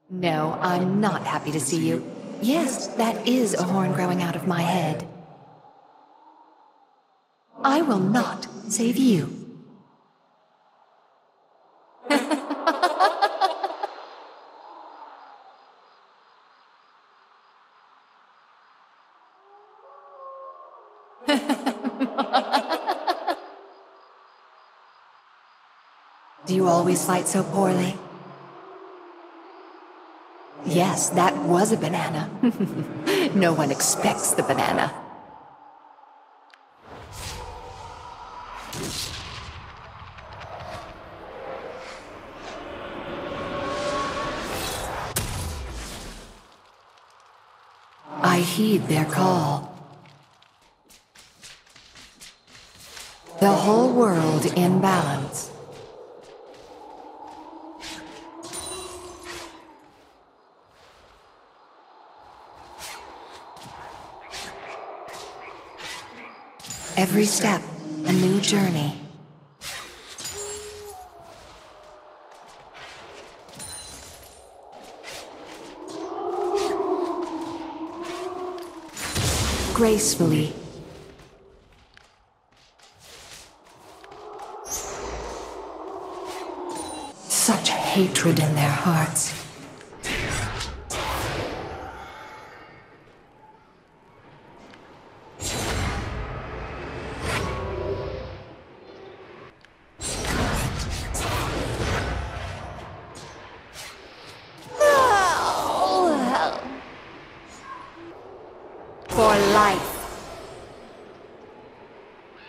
No, I'm not happy to see you. Yes, that is a horn growing out of my head. I will not save you. Do you always fight so poorly? Yes, that was a banana. No one expects the banana. I heed their call. The whole world in balance. Every step, a new journey. Gracefully. Such hatred in their hearts.